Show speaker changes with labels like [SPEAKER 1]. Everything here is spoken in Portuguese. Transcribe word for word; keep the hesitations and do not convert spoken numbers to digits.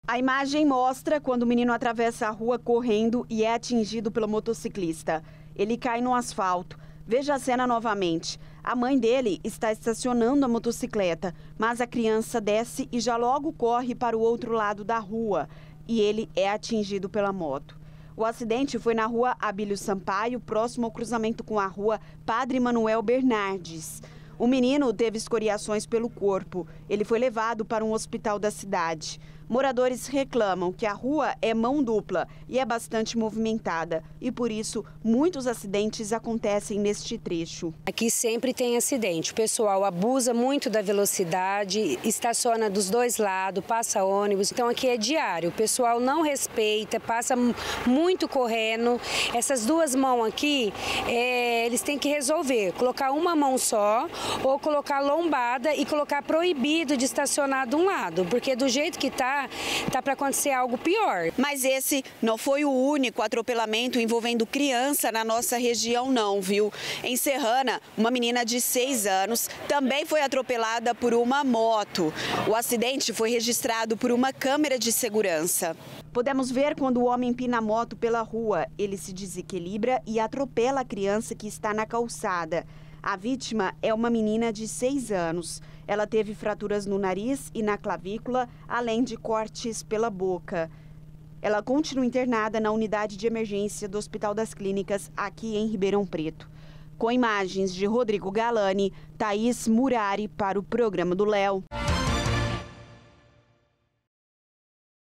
[SPEAKER 1] A imagem mostra quando o menino atravessa a rua correndo e é atingido pelo motociclista. Ele cai no asfalto. Veja a cena novamente. A mãe dele está estacionando a motocicleta, mas a criança desce e já logo corre para o outro lado da rua. E ele é atingido pela moto. O acidente foi na rua Abílio Sampaio, próximo ao cruzamento com a rua Padre Manuel Bernardes. O menino teve escoriações pelo corpo. Ele foi levado para um hospital da cidade. Moradores reclamam que a rua é mão dupla e é bastante movimentada. E por isso, muitos acidentes acontecem neste trecho.
[SPEAKER 2] Aqui sempre tem acidente. O pessoal abusa muito da velocidade, estaciona dos dois lados, passa ônibus. Então aqui é diário. O pessoal não respeita, passa muito correndo. Essas duas mãos aqui, é, eles têm que resolver. Colocar uma mão só ou colocar lombada e colocar proibido de estacionar de um lado. Porque do jeito que está, tá para acontecer algo pior.
[SPEAKER 1] Mas esse não foi o único atropelamento envolvendo criança na nossa região não, viu? Em Serrana, uma menina de seis anos também foi atropelada por uma moto. O acidente foi registrado por uma câmera de segurança. Podemos ver quando o homem empina a moto pela rua. Ele se desequilibra e atropela a criança que está na calçada. A vítima é uma menina de seis anos. Ela teve fraturas no nariz e na clavícula, além de cortes pela boca. Ela continua internada na unidade de emergência do Hospital das Clínicas, aqui em Ribeirão Preto. Com imagens de Rodrigo Galani, Thaís Murari para o Programa do Léo.